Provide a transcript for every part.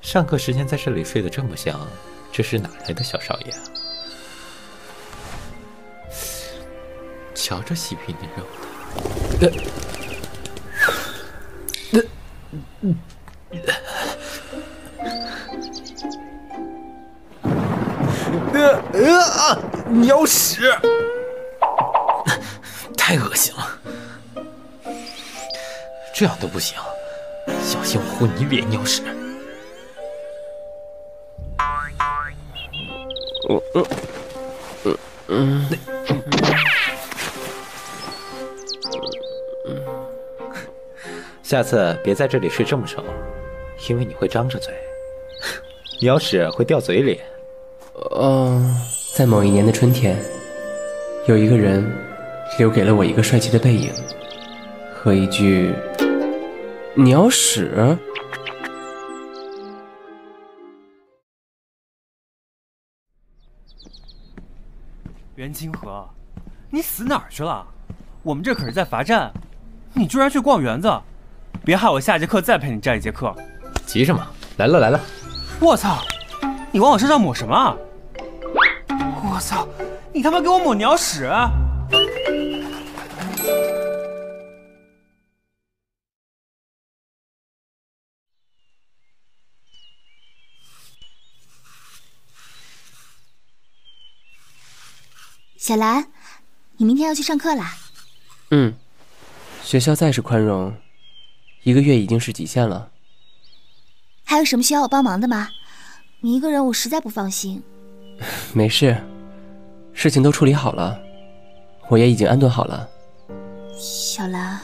上课时间在这里睡得这么香，这是哪来的小少爷啊？瞧这细皮嫩肉的，鸟屎！太恶心了，这样都不行，小心我糊你脸鸟屎！下次别在这里睡这么熟，因为你会张着嘴，鸟屎会掉嘴里。 在某一年的春天，有一个人留给了我一个帅气的背影和一句鸟屎。 袁清河，你死哪儿去了？我们这可是在罚站，你居然去逛园子，别害我下节课再陪你站一节课。 急什么？来了来了！ 我操！你往我身上抹什么啊？我操！你他妈给我抹鸟屎！ 小兰，你明天要去上课啦？ 学校再是宽容，1个月已经是极限了。 还有什么需要我帮忙的吗？你一个人我实在不放心。 没事，事情都处理好了，我也已经安顿好了。 小兰，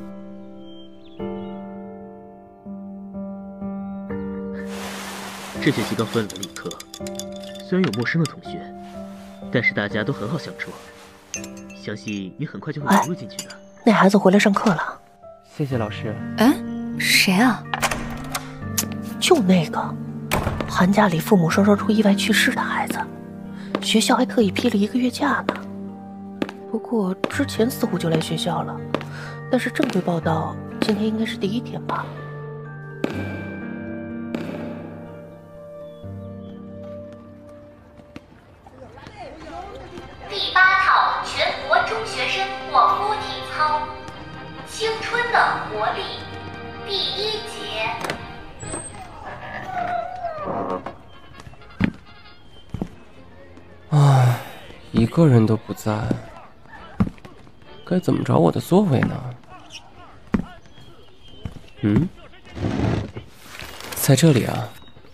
这学期刚分了文理科，虽然有陌生的同学，但是大家都很好相处，相信你很快就会融入进去的。 那孩子回来上课了。 谢谢老师。 谁啊？就那个寒假里父母双双出意外去世的孩子，学校还特意批了1个月假呢。不过之前似乎就来学校了，但是正规报道今天应该是第1天吧。 第8套全国中学生广播体操，青春的活力，第1节。 一个人都不在，该怎么找我的座位呢？在这里啊。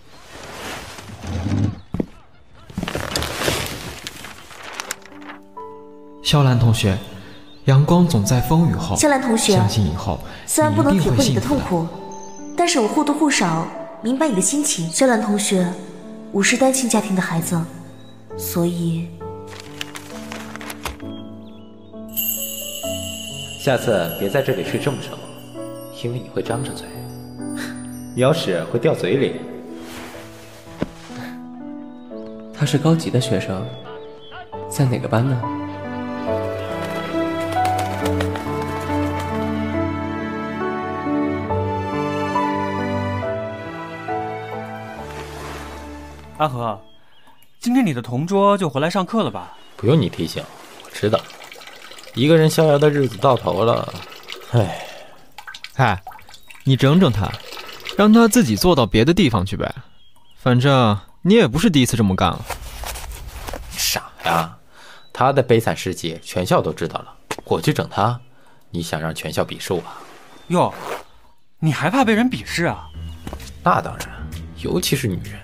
肖兰同学，阳光总在风雨后。 肖兰同学， 相信以后虽然不能体会你的痛苦， 苦，但是我或多或少明白你的心情。肖兰同学，我是单亲家庭的孩子，所以下次别在这里睡这么熟，因为你会张着嘴，鸟屎会掉嘴里。 他是高级的学生，在哪个班呢？ 阿和，今天你的同桌就回来上课了吧？ 不用你提醒，我知道。一个人逍遥的日子到头了， 嗨，你整整他，让他自己坐到别的地方去呗。反正你也不是第一次这么干了。 傻呀，他的悲惨事迹全校都知道了，我去整他，你想让全校鄙视我？ 哟，你还怕被人鄙视啊？ 那当然，尤其是女人。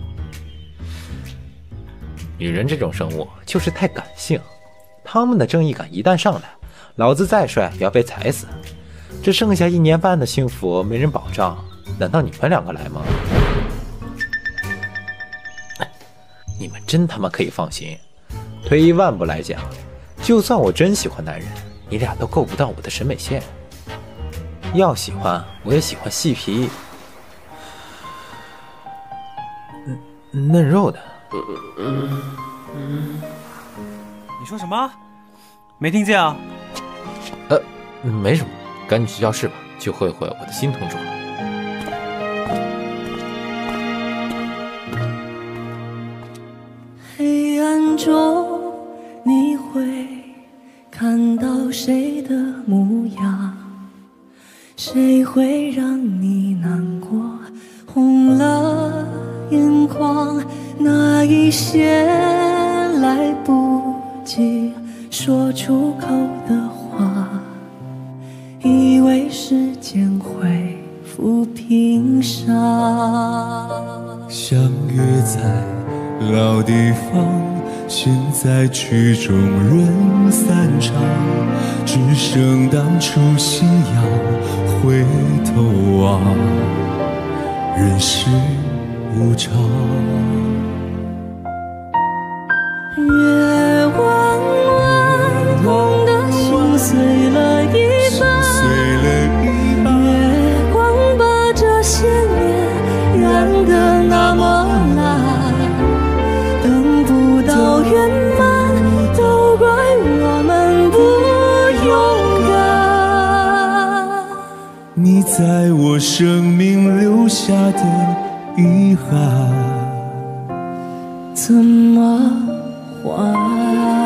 女人这种生物就是太感性，她们的正义感一旦上来，老子再帅也要被踩死。这剩下1年半的幸福没人保障，难道你们2个来吗？你们真他妈可以放心，退1万步来讲，就算我真喜欢男人，你俩都够不到我的审美线。要喜欢我也喜欢细皮嫩肉的。 你说什么？没听见啊？ 没什么，赶紧去教室吧，去会会我的新同桌。 中，你会看到谁的模样？谁会让你难过，红了眼眶？那一些来不及说出口的话，以为时间会抚平伤。 相约在老地方，现在曲终人散场，只剩当初信仰。回头望，人世无常。 月弯弯，痛的心碎了一半，月光把这些年染得那么蓝，等不到圆满，都怪我们不勇敢。 你在我生命留下的遗憾， 怎么还？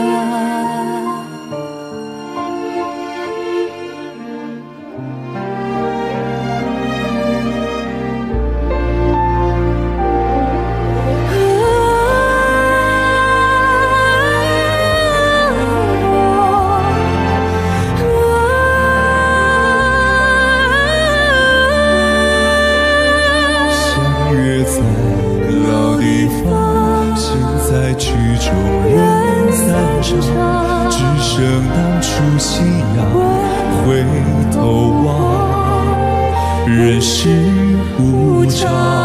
曲终人散场，只剩当初信仰。回头望，人世无常。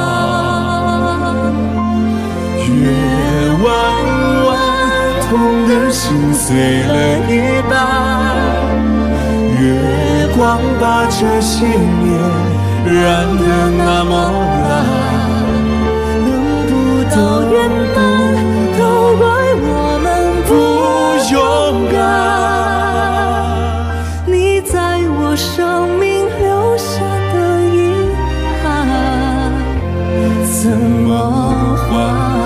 月弯弯，痛的心碎了一半，月光把这些年染得那么蓝， 等不到圆满，都怪我们不勇敢。你在我生命留下的遗憾，怎么还？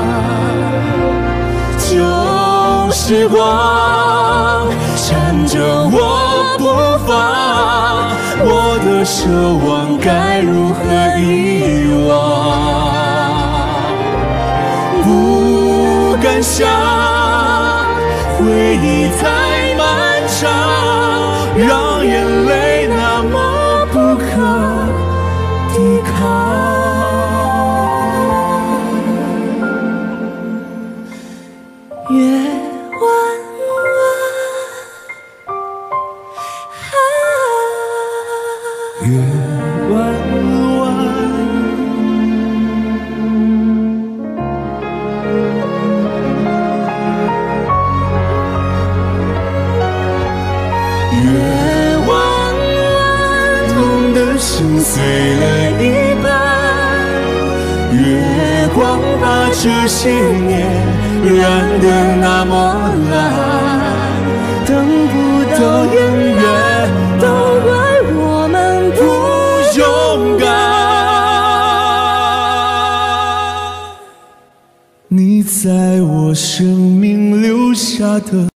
旧时光缠着我不放，我的奢望该如何遗忘？不敢想，回忆太漫长，让眼泪那么不可抵抗。月弯弯， 月弯弯。月弯弯，痛的心碎了一半，月光把这些年染得那么蓝， 等不到圆满，都怪我们不勇敢。 你在我生命留下的